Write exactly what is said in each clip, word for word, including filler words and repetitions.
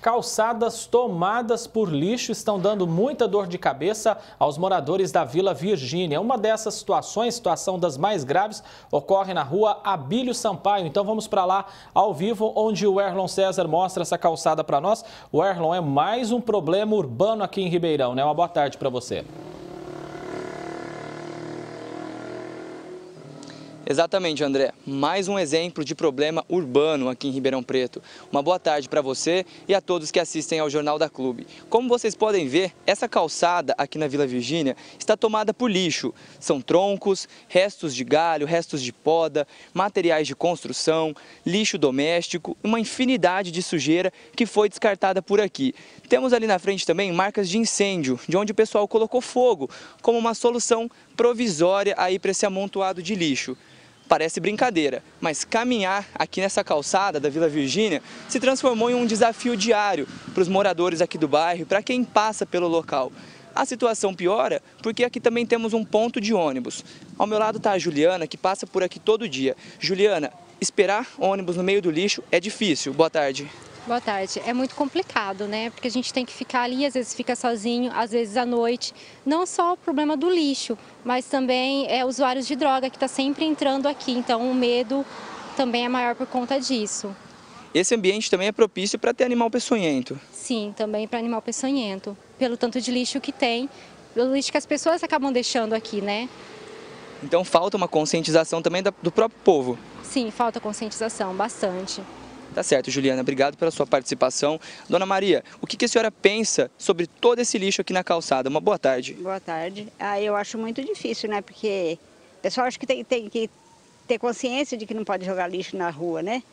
Calçadas tomadas por lixo estão dando muita dor de cabeça aos moradores da Vila Virgínia. Uma dessas situações, situação das mais graves, ocorre na rua Abílio Sampaio. Então vamos para lá ao vivo, onde o Erlon César mostra essa calçada para nós. O Erlon, é mais um problema urbano aqui em Ribeirão, né? Uma boa tarde para você. Exatamente, André. Mais um exemplo de problema urbano aqui em Ribeirão Preto. Uma boa tarde para você e a todos que assistem ao Jornal da Clube. Como vocês podem ver, essa calçada aqui na Vila Virgínia está tomada por lixo. São troncos, restos de galho, restos de poda, materiais de construção, lixo doméstico, uma infinidade de sujeira que foi descartada por aqui. Temos ali na frente também marcas de incêndio, de onde o pessoal colocou fogo, como uma solução provisória aí para esse amontoado de lixo. Parece brincadeira, mas caminhar aqui nessa calçada da Vila Virgínia se transformou em um desafio diário para os moradores aqui do bairro, para quem passa pelo local. A situação piora porque aqui também temos um ponto de ônibus. Ao meu lado está a Juliana, que passa por aqui todo dia. Juliana, esperar ônibus no meio do lixo é difícil. Boa tarde. Boa tarde. É muito complicado, né? Porque a gente tem que ficar ali, às vezes fica sozinho, às vezes à noite. Não só o problema do lixo, mas também é usuários de droga que está sempre entrando aqui. Então o medo também é maior por conta disso. Esse ambiente também é propício para ter animal peçonhento. Sim, também para animal peçonhento. Pelo tanto de lixo que tem, pelo lixo que as pessoas acabam deixando aqui, né? Então falta uma conscientização também do próprio povo. Sim, falta conscientização, bastante. Tá certo, Juliana. Obrigado pela sua participação. Dona Maria, o que a senhora pensa sobre todo esse lixo aqui na calçada? Uma boa tarde. Boa tarde. Ah, eu acho muito difícil, né? Porque o pessoal acha que tem, tem que ter consciência de que não pode jogar lixo na rua, né?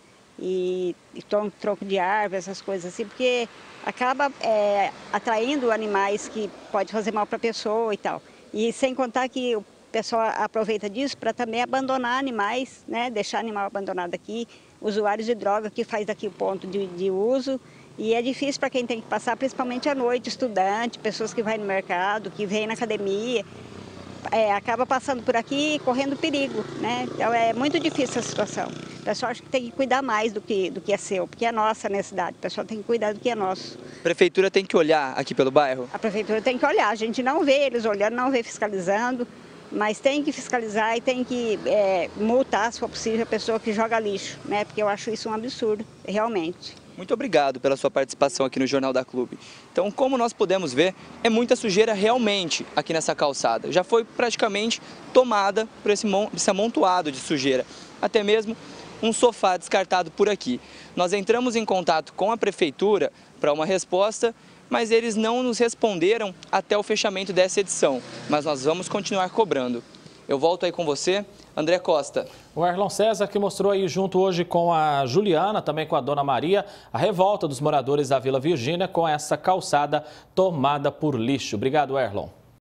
E, e tronco, tronco de árvore, essas coisas assim, porque acaba é, atraindo animais que podem fazer mal para a pessoa e tal. E sem contar que o pessoal aproveita disso para também abandonar animais, né? Deixar animal abandonado aqui. Usuários de droga que faz daqui o ponto de, de uso, e é difícil para quem tem que passar, principalmente à noite, estudante, pessoas que vão no mercado, que vêm na academia, é, acaba passando por aqui e correndo perigo, né? Então é muito difícil essa situação. O pessoal acha que tem que cuidar mais do que, do que é seu, porque é nossa nessa cidade, o pessoal tem que cuidar do que é nosso. A prefeitura tem que olhar aqui pelo bairro? A prefeitura tem que olhar, a gente não vê eles olhando, não vê fiscalizando, mas tem que fiscalizar e tem que é, multar, se for possível, a pessoa que joga lixo, né? Porque eu acho isso um absurdo, realmente. Muito obrigado pela sua participação aqui no Jornal da Clube. Então, como nós podemos ver, é muita sujeira realmente aqui nessa calçada. Já foi praticamente tomada por esse, esse amontoado de sujeira. Até mesmo um sofá descartado por aqui. Nós entramos em contato com a prefeitura para uma resposta, mas eles não nos responderam até o fechamento dessa edição. Mas nós vamos continuar cobrando. Eu volto aí com você, André Costa. O Erlon César, que mostrou aí junto hoje com a Juliana, também com a Dona Maria, a revolta dos moradores da Vila Virgínia com essa calçada tomada por lixo. Obrigado, Erlon.